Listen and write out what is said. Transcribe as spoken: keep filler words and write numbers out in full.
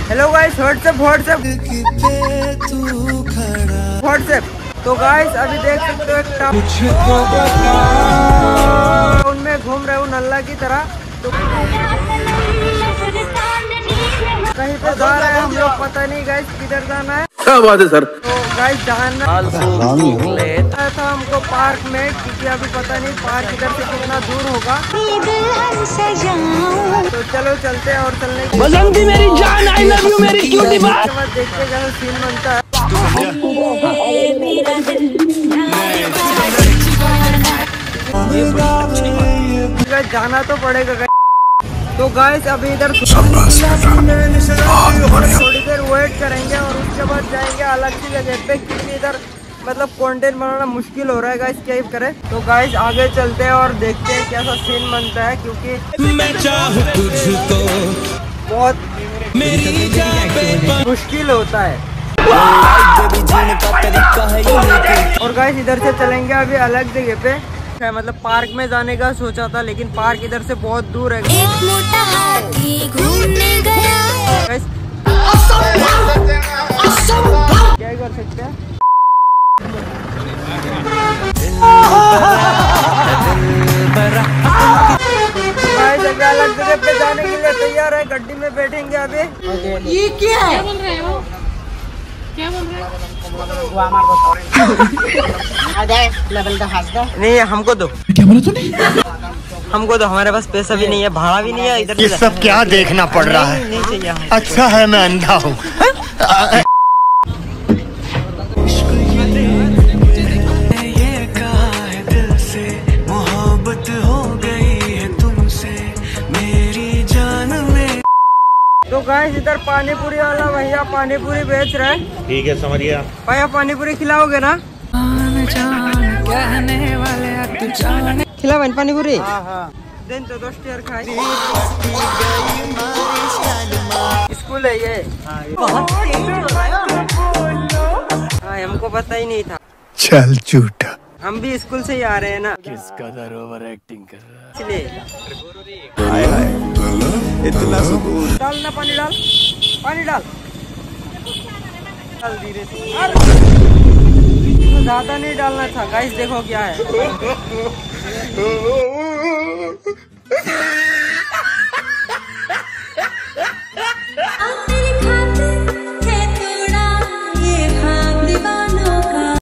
Hello guys, WhatsApp WhatsApp WhatsApp. तो guys अभी देख सकते हो एक टाउन में घूम रहे हूँ नल्ला की तरह। तो कहीं पे जा रहे हैं हम लोग, पता नहीं गाइस किधर जाना है। क्या बात है सर। तो गाइस जाना था हमको पार्क में, क्योंकि अभी पता नहीं पार्क इधर से कितना दूर होगा। तो चलो चलते हैं और चलने के बसंती मेरी जान, आई लव यू मेरी क्यूटी बात। उसके बाद देखते हैं कैसा सीन बनता है। जाना तो पड़ेगा गाइस। तो गाइस अभी इधर थोड़ी देर वेट करेंगे और उसके बाद जाएंगे अलग सी जगह पे, क्योंकि इधर मतलब कंटेंट बनाना मुश्किल हो रहा है गाइस, क्या ही करे। तो गाइस आगे चलते हैं और देखते हैं कैसा सीन बनता है, क्योंकि मैं चाहूं तुझको बहुत मुश्किल होता है। और गाइस इधर से चलेंगे अभी अलग जगह पे, मतलब पार्क में जाने का सोचा था, लेकिन पार्क इधर से बहुत दूर है। एक मोटा हाथी घूमने गया। गाइस क्या कर सकते हैं। गाइस अभी अलग जगह पे जाने के लिए तैयार है, गड्डी में बैठेंगे अभी। ये क्या है? बोल रहे हो? क्या बोल रहे हो? नहीं हमको दो। क्या बोला तूने? हमको दो, हमारे पास पैसा भी नहीं है, भाड़ा भी नहीं है इधर। ये सब क्या देखना पड़ रहा है? नहीं, नहीं चाहिए। अच्छा है मैं अंधा हूँ। तो गाइस इधर पानी पूरी वाला भैया पानी पूरी बेच रहा है। ठीक है समझ गया भैया, पानी पूरी खिलाओगे ना? खिलाओ पानी पूरी। हाँ हाँ। दिन तो दो स्टेयर खाए। स्कूल है ये। हाँ हमको पता ही नहीं था। चल झूठा। हम भी स्कूल से ही आ रहे हैं ना। किस कदर ओवर एक्टिंग कर रहा है। इसलिए डाल ना, पानी डाल, पानी डाल डाल धीरे से। ज्यादा नहीं डालना था गाइस, देखो क्या है।